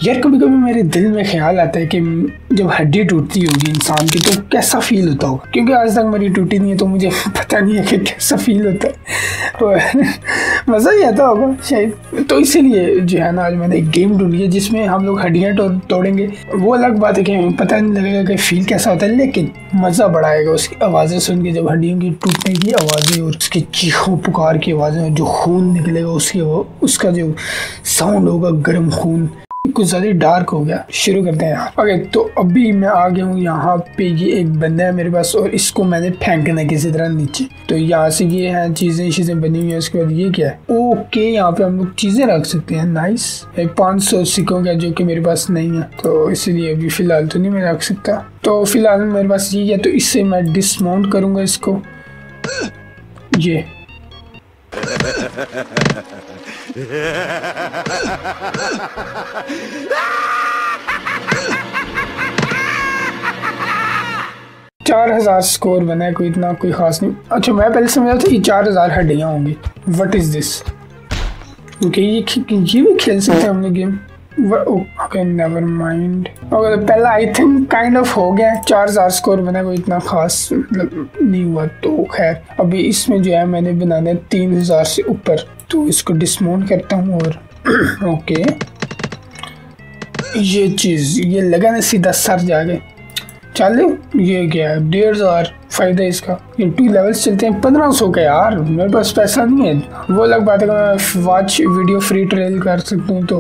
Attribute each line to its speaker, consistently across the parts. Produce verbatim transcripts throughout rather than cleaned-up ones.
Speaker 1: यार कभी कभी मेरे दिल में ख्याल आता है कि जब हड्डी टूटती होगी इंसान की तो कैसा फील होता होगा, क्योंकि आज तक मेरी टूटी नहीं है तो मुझे पता नहीं है कि कैसा फील होता है। मज़ा ही आता होगा शायद। तो इसीलिए जो है ना आज मैंने एक गेम ढूंढी है जिसमें हम लोग हड्डियाँ तो तोड़ेंगे। वो अलग बात है कि हमें पता नहीं लगेगा कि फील कैसा होता है, लेकिन मज़ा बड़ा आएगा उसकी आवाज़ें सुन के, जब हड्डियों की टूटने की आवाज़ें और उसकी चीखों पुकार की आवाज़ें, जो खून निकलेगा उसकी उसका जो साउंड होगा, गर्म खून। कुछ ज़्यादा डार्क हो गया, शुरू करते हैं। ओके तो अभी मैं आ गया हूँ यहाँ पे। ये एक बंदा है मेरे पास और इसको मैंने फेंकना है किसी तरह नीचे। तो यहाँ से ये हैं चीज़ें चीज़ें बनी हुई है। उसके बाद ये क्या है? ओके यहाँ पे हम लोग चीज़ें रख सकते हैं। नाइस। एक पाँच सौ सिक्कों का जो कि मेरे पास नहीं है, तो इसलिए अभी फ़िलहाल तो नहीं मैं रख सकता। तो फिलहाल मेरे पास ये है, तो इससे मैं डिसमाउंट करूँगा इसको। ये चार हजार स्कोर बना है, कोई इतना कोई खास नहीं। अच्छा मैं पहले समझा था ये चार हजार हड्डियाँ होंगी। What is this? ओके ये ये भी खेल सकते हैं हम लोग game. Okay never mind. Okay तो पहला आई थिंक काइंड ऑफ हो गया। चार हजार स्कोर बना, कोई इतना खास मतलब नहीं हुआ। तो खैर अभी इसमें जो है मैंने बनाना है तीन हजार से ऊपर, तो इसको डिसमाउंट करता हूँ। और ओके ये चीज़ ये लगा ना सीधा सर जाके। चलो ये क्या है? डेढ़ हजार फायदा इसका। ये टू लेवल्स चलते हैं पंद्रह सौ का। यार मेरे पास पैसा नहीं है। वो अलग बात है कि मैं वॉच वीडियो फ्री ट्रायल कर सकता हूँ। तो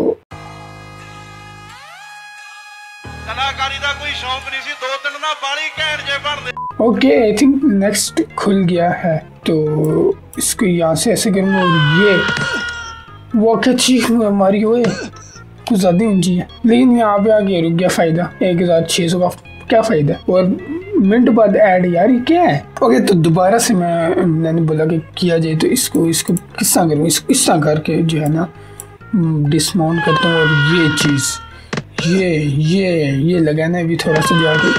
Speaker 2: कलाकारी का कोई शौक नहीं सी, दो तीन ना बाली कहण जे बन दे।
Speaker 1: ओके आई थिंक नेक्स्ट खुल गया है, तो इसको यहाँ से ऐसे करूँगा। और ये वो क्या चीख हमारी हुए कुछ ज़्यादा ऊंची है, लेकिन यहाँ पे आगे रुक गया। फ़ायदा एक हज़ार छः सौ का क्या फ़ायदा। और मिनट बाद ऐड। यार ये क्या है? ओके तो दोबारा से मैं मैंने बोला कि किया जाए, तो इसको इसको किस तरह करूँ? इसको इस तरह करके जो है ना डिसमाउंट करता हूँ। और ये चीज़ ये ये ये लगाना है अभी थोड़ा सा जाके।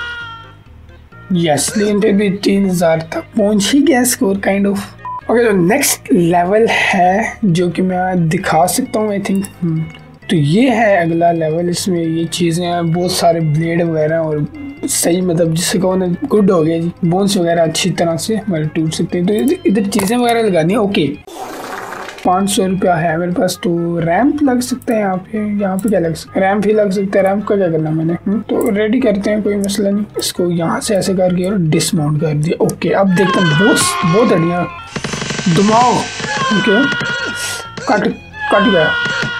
Speaker 1: यस लेकिन फिर भी तीन हज़ार तक पहुँच ही गया स्कोर काइंड ऑफ। ओके तो नेक्स्ट लेवल है जो कि मैं दिखा सकता हूँ आई थिंक। तो ये है अगला लेवल। इसमें ये चीज़ें हैं, बहुत सारे ब्लेड वगैरह और सही मतलब जिससे कहो ना गुड हो गया जी। बोन्स वगैरह अच्छी तरह से हमारे टूट सकते हैं। तो इधर चीज़ें वगैरह लगानी है। ओके पाँच सौ रुपया है मेरे पास। तो रैंप लग सकते हैं यहाँ पे। यहाँ पे क्या लग सकता है? रैंप ही लग सकता है। रैंप का क्या करना मैंने? तो रेडी करते हैं, कोई मसला नहीं। इसको यहाँ से ऐसे करके और डिसमाउंट कर दिया। ओके अब देखते हैं। बहुत बहुत बढ़िया दिमाग। ओके कट कट गया।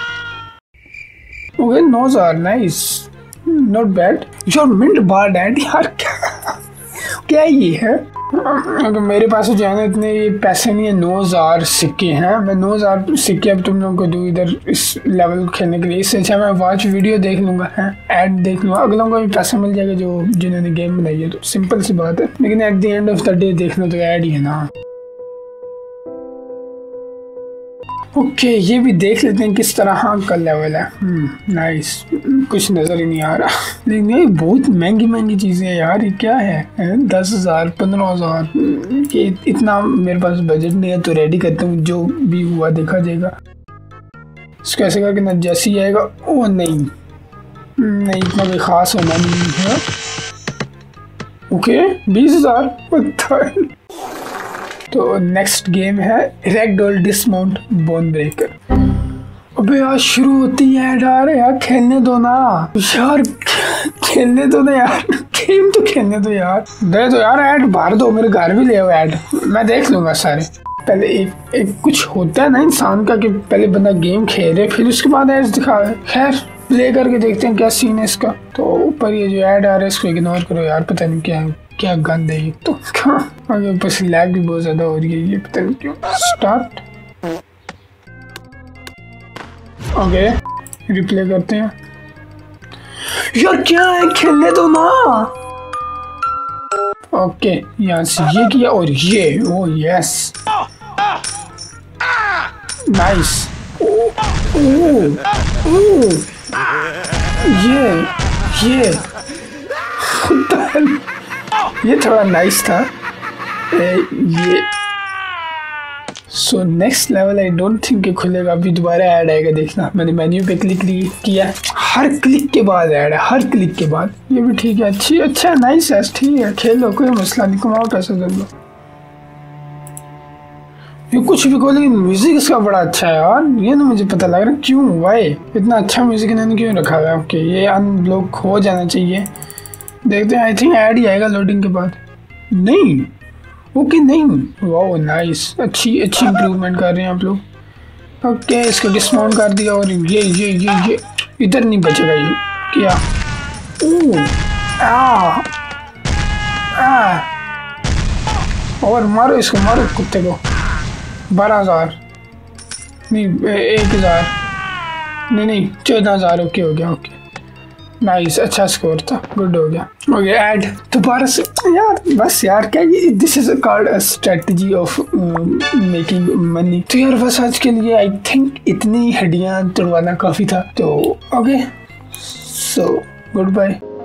Speaker 1: ओके नो हजार nice not bad. Your mint bar dad. यार क्या क्या ये है? अगर मेरे पास जो है ना इतने पैसे नहीं है। नौ हजार सिक्के हैं। मैं नौ हजार सिक्के अब तुम लोगों को दूँ इधर इस लेवल खेलने के लिए। इससे अच्छा मैं वॉच वीडियो देख लूँगा, है ऐड देख लूँगा। अगलों को भी पैसा मिल जाएगा जो जिन्होंने गेम बनाई है। तो सिंपल सी बात है, लेकिन at the end of the day देखना तो ऐड ही है ना। ओके okay, ये भी देख लेते हैं किस तरह का लेवल है। Hmm nice. कुछ नज़र ही नहीं आ रहा, लेकिन ये बहुत महंगी महंगी चीज़ें हैं यार। ये क्या है? दस हज़ार पंद्रह हज़ार ये इतना मेरे पास बजट नहीं है। तो रेडी करते हूँ, जो भी हुआ देखा जाएगा। इसको ऐसे करके ना जैसे ही आएगा। ओ नहीं नहीं इतना कोई ख़ास होना नहीं है। ओके बीस हज़ार। तो नेक्स्ट गेम है रैगडॉल डिसमाउंट बोन ब्रेकर। अबे यार शुरू होती है ऐड आ रहे यार, खेलने दो ना यार, खेलने दो ना यार, गेम तो खेलने दो यार। दे दो यार ऐड, बाहर दो, मेरे घर भी ले आओ ऐड, मैं देख लूंगा सारे। पहले एक एक कुछ होता है ना इंसान का कि पहले बंदा गेम खेले फिर उसके बाद ऐड दिखा। खैर प्ले करके देखते हैं क्या सीन है इसका। तो ऊपर ये जो ऐड आ रहा है इसको इग्नोर करो यार, पता नहीं क्या है, क्या गंद है ये तो। आगे ऊपर से लैग भी बहुत ज्यादा हो रही है, ये पता नहीं क्यों। स्टार्ट। ओके रिप्ले करते हैं यार, क्या है खेलने दो ना। ओके यहाँ से ये किया और ये, ओ यस नाइस। ओ ओ ओ ये ये ये थोड़ा नाइस था। ए, ये so next level I don't think कि खुलेगा, अभी दोबारा ऐड आएगा, देखना। मैंने मेन्यू पे क्लिक किया, हर क्लिक के बाद ऐड है, हर क्लिक के बाद। ये भी ठीक है, अच्छी अच्छा नाइस है, ठीक है, खेलो, कोई मसला नहीं, कमाओ पैसे कर लो। ये कुछ भी को, लेकिन म्यूजिक इसका बड़ा अच्छा है यार। ये ना मुझे पता लग रहा है क्यों भाई इतना अच्छा म्यूजिक इन्होंने क्यों रखा हुआ है। ओके, ये अनब्लॉक हो जाना चाहिए, देखते हैं। आई थिंक ऐड ही आएगा लोडिंग के बाद। नहीं, ओके नहीं, वाह नाइस, अच्छी अच्छी इम्प्रूवमेंट कर रहे हैं आप लोग। ओके, इसको डिस्माउंट कर दिया, और ये ये ये ये इधर नहीं बचेगा। ये क्या, ओह आ आ और मारो इसको, मारो कुत्ते को। बारह हजार नहीं, एक हजार नहीं नहीं चौदह हजार ओके हो गया। ओके नाइस, अच्छा स्कोर था, गुड हो गया। ओके ऐड दोबारा से यार, बस यार क्या ये, this is called a strategy of making money. तो यार बस आज के लिए आई थिंक इतनी हड्डियां तोड़वाना काफी था। तो ओके, सो गुड बाय।